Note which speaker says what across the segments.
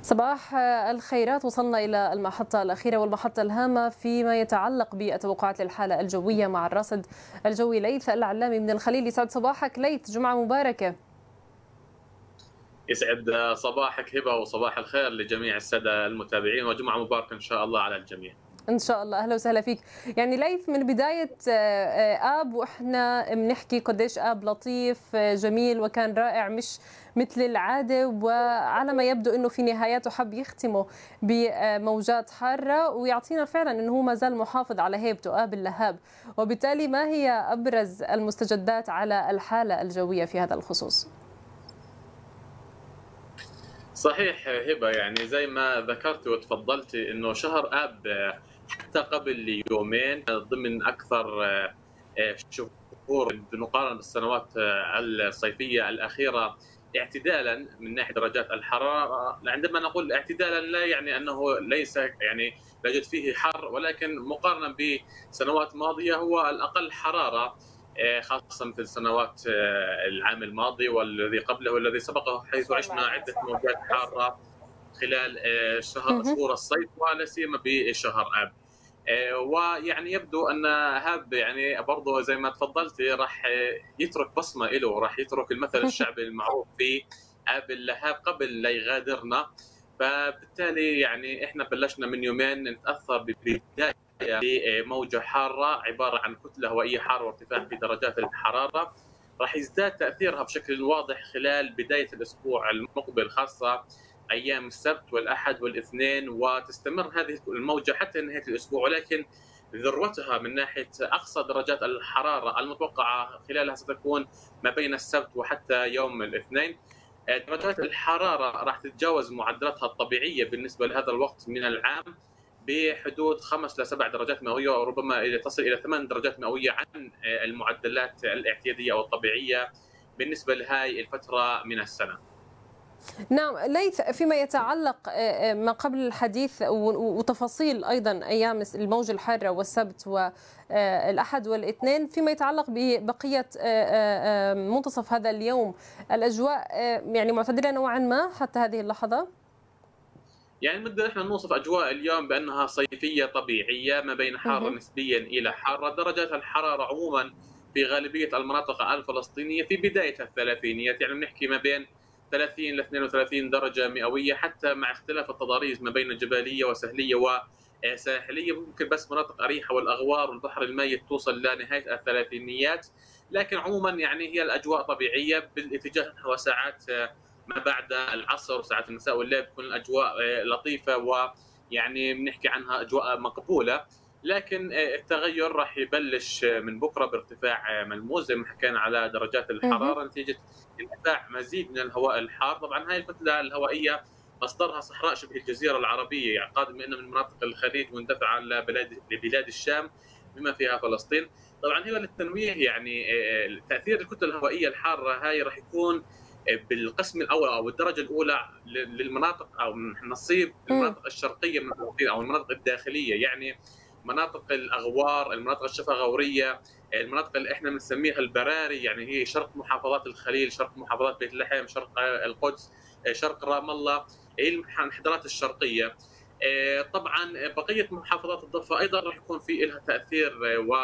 Speaker 1: صباح الخيرات. وصلنا إلى المحطة الأخيرة والمحطة الهامة فيما يتعلق بالتوقعات للحالة الجوية مع الراصد الجوي ليث العلامي من الخليل. يسعد صباحك ليث، جمعة مباركة.
Speaker 2: يسعد صباحك هبة، وصباح الخير لجميع السادة المتابعين، وجمعة مباركة إن شاء الله على الجميع.
Speaker 1: إن شاء الله. أهلا وسهلا فيك. يعني ليث، من بداية آب وإحنا بنحكي قديش آب لطيف جميل وكان رائع، مش مثل العادة، وعلى ما يبدو أنه في نهايته حب يختمه بموجات حارة ويعطينا فعلا أنه هو ما زال محافظ على هيبته آب اللهاب. وبالتالي ما هي أبرز المستجدات على الحالة الجوية في هذا الخصوص؟
Speaker 2: صحيح هبة، يعني زي ما ذكرت وتفضلت أنه شهر آب حتى قبل يومين ضمن أكثر شهور بنقارن بالسنوات الصيفية الأخيرة اعتدالا من ناحية درجات الحرارة. عندما نقول اعتدالا لا يعني أنه ليس يعني لا يوجد فيه حر، ولكن مقارنة بسنوات ماضية هو الأقل حرارة، خاصة مثل سنوات العام الماضي والذي قبله والذي سبقه، حيث عشنا عدة موجات حارة خلال شهور الصيف ولا سيما بشهر آب. ويعني يبدو ان هاب يعني برضه زي ما تفضلت راح يترك بصمه له، راح يترك المثل الشعبي المعروف في اب اللهاب قبل لا يغادرنا. فبالتالي يعني احنا بلشنا من يومين نتاثر ببدايه لموجه حاره عباره عن كتله هوائيه حاره وارتفاع في درجات الحراره، راح يزداد تاثيرها بشكل واضح خلال بدايه الاسبوع المقبل، خاصه ايام السبت والاحد والاثنين، وتستمر هذه الموجه حتى نهايه الاسبوع. ولكن ذروتها من ناحيه اقصى درجات الحراره المتوقعه خلالها ستكون ما بين السبت وحتى يوم الاثنين. درجات الحراره راح تتجاوز معدلاتها الطبيعيه بالنسبه لهذا الوقت من العام بحدود 5 ل 7 درجات مئويه، وربما تصل الى 8 درجات مئويه عن المعدلات الاعتياديه او الطبيعيه بالنسبه لهذه الفتره من السنه.
Speaker 1: نعم ليث، فيما يتعلق ما قبل الحديث وتفاصيل أيضا أيام الموجة الحارة والسبت والأحد والاثنين، فيما يتعلق ببقية منتصف هذا اليوم، الأجواء يعني معتدلة نوعا ما حتى هذه اللحظة؟
Speaker 2: يعني نقدر احنا نوصف اجواء اليوم بانها صيفيه طبيعيه ما بين حاره نسبيا الى حاره. درجات الحراره عموما في غالبيه المناطق الفلسطينيه في بدايه الثلاثينيات، يعني بنحكي ما بين 30 ل 32 درجه مئويه، حتى مع اختلاف التضاريس ما بين جبليه وسهليه وساحليه. ممكن بس مناطق اريحه والاغوار والبحر الميت توصل لنهايه الثلاثينيات، لكن عموما يعني هي الاجواء طبيعيه بالاتجاه نحو ساعات ما بعد العصر وساعات المساء والليل، بتكون الاجواء لطيفه ويعني بنحكي عنها اجواء مقبوله. لكن التغير راح يبلش من بكره بارتفاع ملموس زي ما حكينا على درجات الحراره نتيجه اندفاع مزيد من الهواء الحار. طبعا هاي الكتله الهوائيه مصدرها صحراء شبه الجزيره العربيه، يعني قادمه من مناطق الخليج واندفع لبلاد الشام بما فيها فلسطين. طبعا هي للتنويه يعني تاثير الكتله الهوائيه الحاره هاي راح يكون بالقسم الاول او الدرجه الاولى للمناطق او نصيب المناطق الشرقيه من فلسطين او المناطق الداخليه، يعني مناطق الاغوار، المناطق الشفا-غوريه، المناطق اللي احنا بنسميها البراري، يعني هي شرق محافظات الخليل، شرق محافظات بيت لحم، شرق القدس، شرق رام الله، هي المنحدرات الشرقيه. طبعا بقيه محافظات الضفه ايضا راح يكون في لها تاثير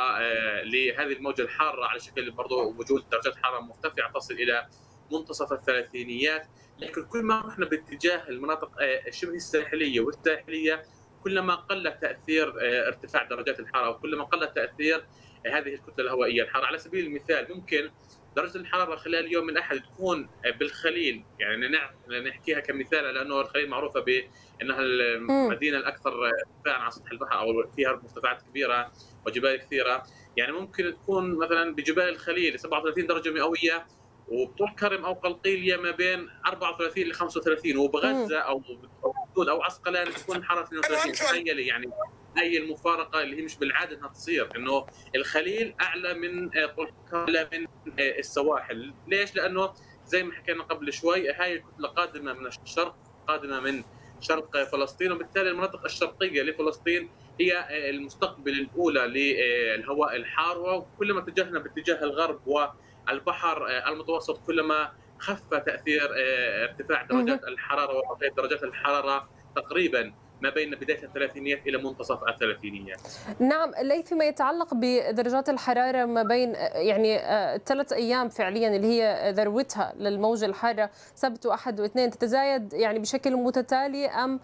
Speaker 2: لهذه الموجه الحاره، على شكل برضه وجود درجات حراره مرتفعه تصل الى منتصف الثلاثينيات. لكن كل ما رحنا باتجاه المناطق شبه الساحليه والساحليه كلما قل تاثير ارتفاع درجات الحراره، وكلما قل تاثير هذه الكتله الهوائيه الحاره. على سبيل المثال ممكن درجه الحراره خلال يوم الاحد تكون بالخليل، يعني نحكيها كمثال لانه الخليل معروفه بانها المدينه الاكثر ارتفاعا عن سطح البحر او فيها مرتفعات كبيره وجبال كثيره. يعني ممكن تكون مثلا بجبال الخليل 37 درجه مئويه، وبطول كرم او قلقيليه ما بين 34 ل 35، وبغزه او حدود او عسقلان تكون الحراره 32. تخيلي يعني هي المفارقه اللي هي مش بالعاده انها تصير، انه الخليل اعلى من طول اعلى من السواحل. ليش؟ لانه زي ما حكينا قبل شوي هاي الكتله قادمه من الشرق، قادمه من شرق فلسطين، وبالتالي المناطق الشرقيه لفلسطين هي المستقبل الاولى للهواء الحار. وكلما اتجهنا باتجاه الغرب والبحر المتوسط كلما خف تاثير ارتفاع درجات الحراره وبقيه درجات الحراره تقريبا ما بين بدايه الثلاثينيات الى منتصف الثلاثينيات.
Speaker 1: نعم، ليث، فيما يتعلق بدرجات الحرارة ما بين يعني 3 أيام فعليا اللي هي ذروتها للموجة الحارة، سبت وأحد واثنين، تتزايد يعني بشكل متتالي أم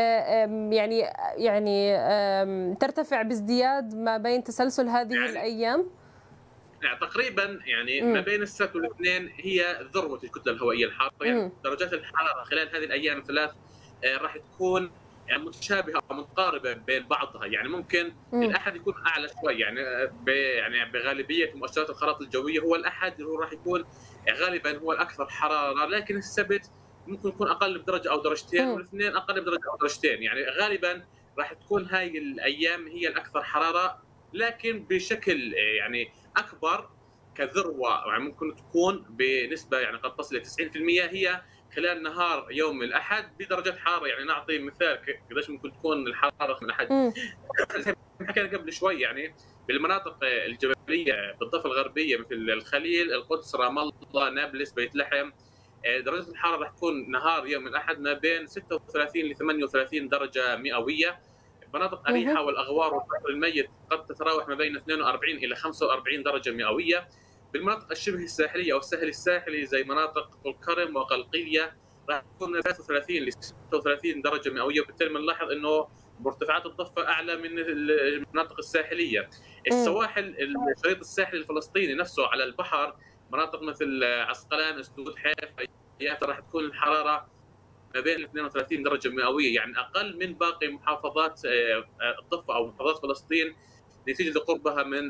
Speaker 1: ترتفع بازدياد ما بين تسلسل هذه الأيام؟
Speaker 2: يعني تقريبا يعني ما بين السبت والاثنين هي ذروه الكتله الهوائيه الحاره، يعني درجات الحراره خلال هذه الايام الثلاث راح تكون يعني متشابهه او متقاربه بين بعضها، يعني ممكن الاحد يكون اعلى شوي، يعني بغالبيه مؤشرات الخرائط الجويه هو الاحد هو راح يكون غالبا هو الاكثر حراره، لكن السبت ممكن يكون اقل بدرجه او درجتين، والاثنين اقل بدرجه او درجتين، يعني غالبا راح تكون هاي الايام هي الاكثر حراره، لكن بشكل يعني اكبر كذروه يعني ممكن تكون بنسبه يعني قد تصل الى 90% هي خلال نهار يوم الاحد بدرجات حاره، يعني نعطي مثال قديش ممكن تكون الحراره من الاحد. زي ما حكينا قبل شوي، يعني بالمناطق الجبليه بالضفه الغربيه مثل الخليل، القدس، رام الله، نابلس، بيت لحم، درجه الحراره راح تكون نهار يوم الاحد ما بين 36 ل 38 درجه مئويه. مناطق اريحا والاغوار والبحر الميت قد تتراوح ما بين 42 الى 45 درجه مئويه. بالمناطق الشبه الساحليه او الساحل الساحلي زي مناطق طول كرم وقلقيه راح تكون من 33 ل 36 درجه مئويه، وبالتالي بنلاحظ انه مرتفعات الضفه اعلى من المناطق الساحليه. السواحل، الشريط الساحلي الفلسطيني نفسه على البحر، مناطق مثل عسقلان، اسدود، حيفا، راح تكون الحراره ما بين 32 درجه مئويه، يعني اقل من باقي محافظات الضفه او محافظات فلسطين نتيجه لقربها من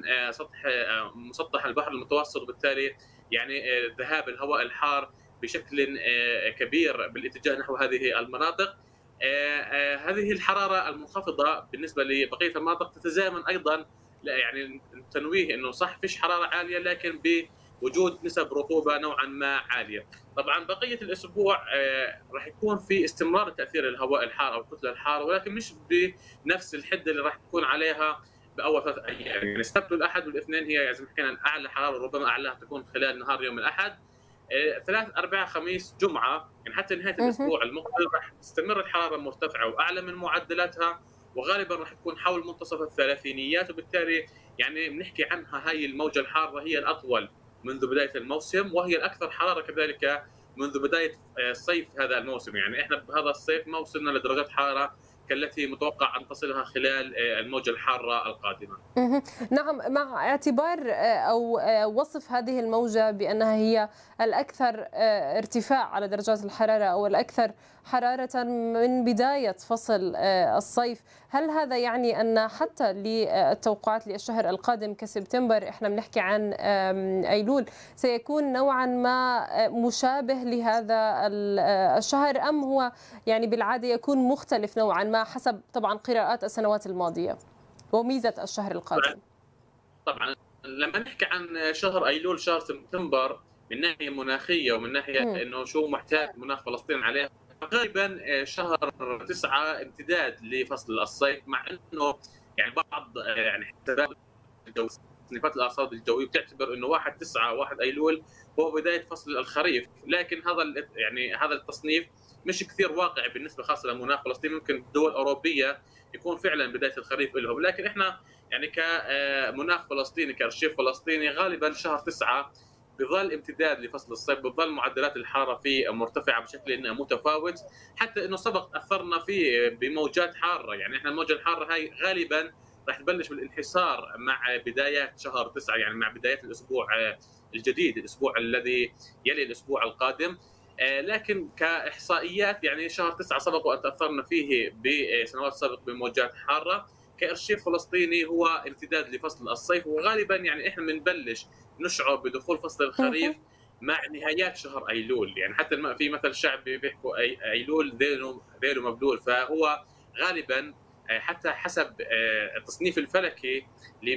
Speaker 2: مسطح البحر المتوسط، وبالتالي يعني ذهاب الهواء الحار بشكل كبير بالاتجاه نحو هذه المناطق. هذه الحراره المنخفضه بالنسبه لبقيه المناطق تتزامن ايضا، لا يعني التنويه انه صح فيش حراره عاليه لكن بوجود نسب رطوبه نوعا ما عاليه. طبعا بقيه الاسبوع راح يكون في استمرار تاثير الهواء الحار او الكتله الحاره، ولكن مش بنفس الحده اللي راح تكون عليها باول 3 ايام، يعني السبت والاحد والاثنين هي زي ما حكينا اعلى حراره، ربما اعلاها تكون خلال نهار يوم الاحد. ثلاث، اربعاء، خميس، جمعه، يعني حتى نهايه الاسبوع المقبل راح تستمر الحراره مرتفعه واعلى من معدلاتها، وغالبا راح تكون حول منتصف الثلاثينيات، وبالتالي يعني بنحكي عنها هاي الموجه الحاره هي الاطول منذ بدايه الموسم، وهي الاكثر حراره كذلك منذ بدايه صيف هذا الموسم. يعني احنا بهذا الصيف ما وصلنا لدرجات حراره كالتي متوقع ان تصلها خلال الموجه الحاره القادمه.
Speaker 1: نعم، مع اعتبار او وصف هذه الموجه بانها هي الاكثر ارتفاع على درجات الحراره او الاكثر حراره من بدايه فصل الصيف، هل هذا يعني ان حتى للتوقعات للشهر القادم كسبتمبر، احنا بنحكي عن ايلول، سيكون نوعا ما مشابه لهذا الشهر، ام هو يعني بالعاده يكون مختلف نوعا ما حسب طبعا قراءات السنوات الماضيه وميزه الشهر القادم؟
Speaker 2: طبعا لما نحكي عن شهر ايلول، شهر سبتمبر، من ناحيه مناخيه ومن ناحيه انه شو محتاج مناخ فلسطين عليه، غالبا شهر 9 امتداد لفصل الصيف، مع انه يعني بعض يعني حسابات الجو، تصنيفات الارصاد الجويه بتعتبر انه 1/9 1 ايلول هو بدايه فصل الخريف، لكن هذا التصنيف مش كثير واقعي بالنسبه خاصه لمناخ فلسطين. ممكن الدول الاوروبيه يكون فعلا بدايه الخريف لهم، لكن احنا يعني كمناخ فلسطيني كارشيف فلسطيني غالبا شهر 9 بظل امتداد لفصل الصيف، بظل معدلات الحراره فيه مرتفعه بشكل متفاوت، حتى انه سبق اثرنا فيه بموجات حاره. يعني احنا الموجه الحاره هاي غالبا راح تبلش بالانحسار مع بدايات شهر 9، يعني مع بدايات الاسبوع الجديد، الاسبوع الذي يلي الاسبوع القادم. لكن كاحصائيات يعني شهر 9 سبق وان تاثرنا فيه بسنوات سابقه بموجات حاره. كارشيف فلسطيني هو امتداد لفصل الصيف، وغالبا يعني احنا بنبلش نشعر بدخول فصل الخريف مع نهايات شهر ايلول، يعني حتى في مثل شعبي بيحكوا ايلول ذيله مبلول، فهو غالبا حتى حسب التصنيف الفلكي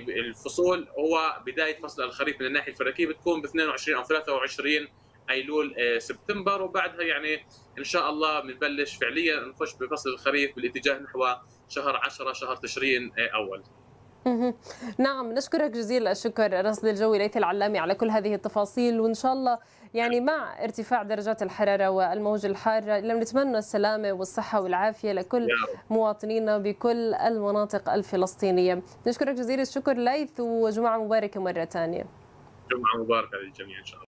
Speaker 2: للفصول هو بدايه فصل الخريف من الناحيه الفلكيه بتكون ب 22 او 23 ايلول سبتمبر، وبعدها يعني ان شاء الله بنبلش فعليا نخش بفصل الخريف بالاتجاه نحو شهر 10 شهر تشرين اول.
Speaker 1: اهم. نعم، نشكرك جزيل الشكر رصد الجوي ليث العلامي على كل هذه التفاصيل، وإن شاء الله يعني مع ارتفاع درجات الحرارة والموجة الحارة نتمنى السلامة والصحة والعافية لكل
Speaker 2: يا رب.
Speaker 1: مواطنينا بكل المناطق الفلسطينية. نشكرك جزيل الشكر ليث، وجمعة مباركة مرة ثانية.
Speaker 2: جمعة مباركة للجميع إن شاء الله.